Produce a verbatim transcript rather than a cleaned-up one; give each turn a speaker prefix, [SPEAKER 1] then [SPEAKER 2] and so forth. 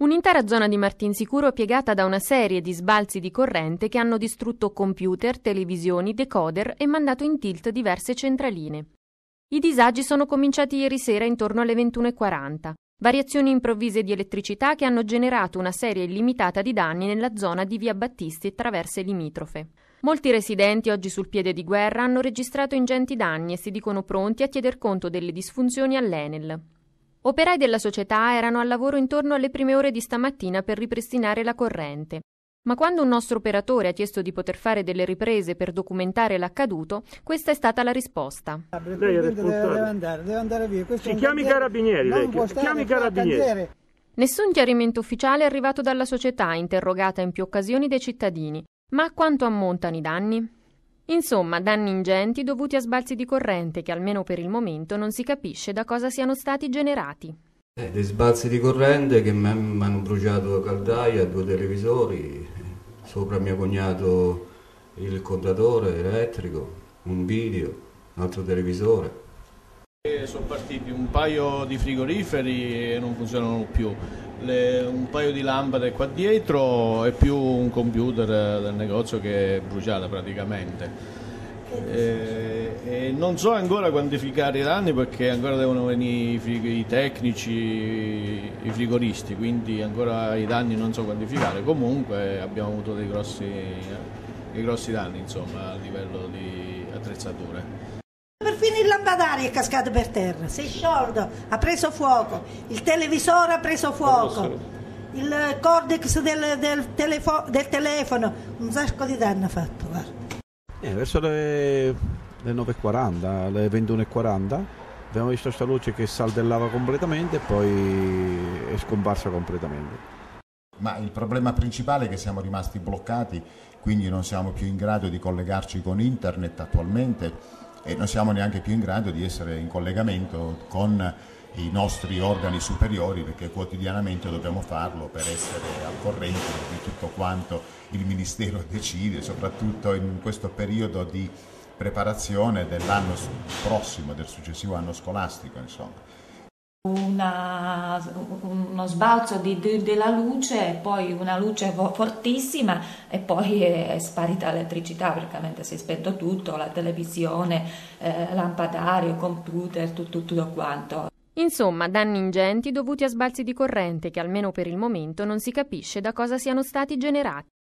[SPEAKER 1] Un'intera zona di Martinsicuro è piegata da una serie di sbalzi di corrente che hanno distrutto computer, televisioni, decoder e mandato in tilt diverse centraline. I disagi sono cominciati ieri sera intorno alle ventuno e quaranta. Variazioni improvvise di elettricità che hanno generato una serie illimitata di danni nella zona di via Battisti e traverse limitrofe. Molti residenti, oggi sul piede di guerra, hanno registrato ingenti danni e si dicono pronti a chieder conto delle disfunzioni all'Enel. Operai della società erano al lavoro intorno alle prime ore di stamattina per ripristinare la corrente. Ma quando un nostro operatore ha chiesto di poter fare delle riprese per documentare l'accaduto, questa è stata la risposta.
[SPEAKER 2] Lei è responsabile. Deve andare, deve andare via. Questo si chiami i carabinieri, lei. Chiami i carabinieri.
[SPEAKER 1] Nessun chiarimento ufficiale è arrivato dalla società, interrogata in più occasioni dai cittadini. Ma a quanto ammontano i danni? Insomma, danni ingenti dovuti a sbalzi di corrente che almeno per il momento non si capisce da cosa siano stati generati.
[SPEAKER 3] Eh, dei sbalzi di corrente che mi hanno bruciato caldaia, due televisori, sopra mio cognato il contatore elettrico, un video, un altro televisore.
[SPEAKER 4] E sono partiti un paio di frigoriferi e non funzionano più, Le, un paio di lampade qua dietro e più un computer del negozio che è bruciato praticamente. E, e non so ancora quantificare i danni perché ancora devono venire i, frig- i tecnici, i frigoristi, quindi ancora i danni non so quantificare. Comunque abbiamo avuto dei grossi, dei grossi danni insomma, a livello di attrezzature.
[SPEAKER 5] Perfino il lampadario è cascato per terra, si è sciolto, ha preso fuoco, il televisore ha preso fuoco, il cordex del, del, telefo- del telefono, un sacco di danni ha fatto. Guarda.
[SPEAKER 6] Eh, verso le, le nove e quaranta, le ventuno e quaranta abbiamo visto questa luce che saldellava completamente e poi è scomparsa completamente.
[SPEAKER 7] Ma il problema principale è che siamo rimasti bloccati, quindi non siamo più in grado di collegarci con internet attualmente e non siamo neanche più in grado di essere in collegamento con i nostri organi superiori perché quotidianamente dobbiamo farlo per essere al corrente di tutto quanto il Ministero decide, soprattutto in questo periodo di preparazione dell'anno prossimo, del successivo anno scolastico, insomma.
[SPEAKER 8] Una, uno sbalzo di, di, della luce, poi una luce fortissima e poi è sparita l'elettricità, praticamente si è spento tutto, la televisione, eh, lampadario, computer, tutto, tutto quanto.
[SPEAKER 1] Insomma, danni ingenti dovuti a sbalzi di corrente che almeno per il momento non si capisce da cosa siano stati generati.